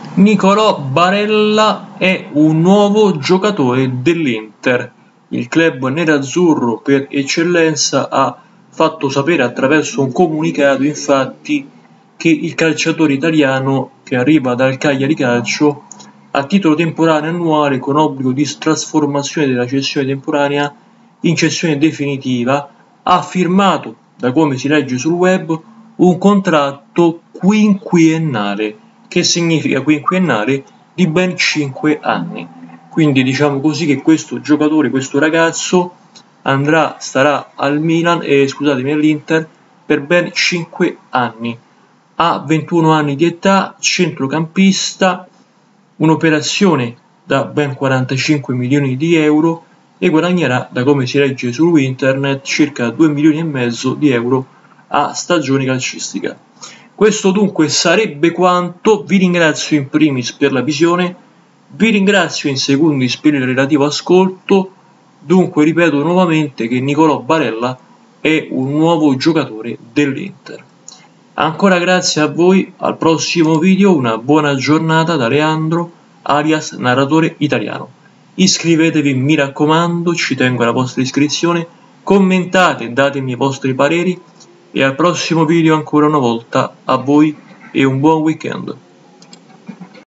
Nicolò Barella è un nuovo giocatore dell'Inter. Il club nerazzurro per eccellenza ha fatto sapere attraverso un comunicato, infatti, che il calciatore italiano che arriva dal Cagliari Calcio a titolo temporaneo annuale con obbligo di trasformazione della cessione temporanea in cessione definitiva ha firmato, da come si legge sul web, un contratto quinquennale. Che significa quinquennale? Di ben 5 anni. Quindi diciamo così che questo giocatore, questo ragazzo, starà all'Inter per ben 5 anni. Ha 21 anni di età, centrocampista, un'operazione da ben 45 milioni di euro e guadagnerà, da come si legge su internet, circa 2 milioni e mezzo di euro a stagione calcistica. Questo dunque sarebbe quanto. Vi ringrazio in primis per la visione, vi ringrazio in secundis per il relativo ascolto. Dunque ripeto nuovamente che Nicolò Barella è un nuovo giocatore dell'Inter. Ancora grazie a voi, al prossimo video, una buona giornata da Leandro alias narratore italiano. Iscrivetevi, mi raccomando, ci tengo alla vostra iscrizione, commentate, datemi i vostri pareri e al prossimo video ancora una volta a voi e un buon weekend.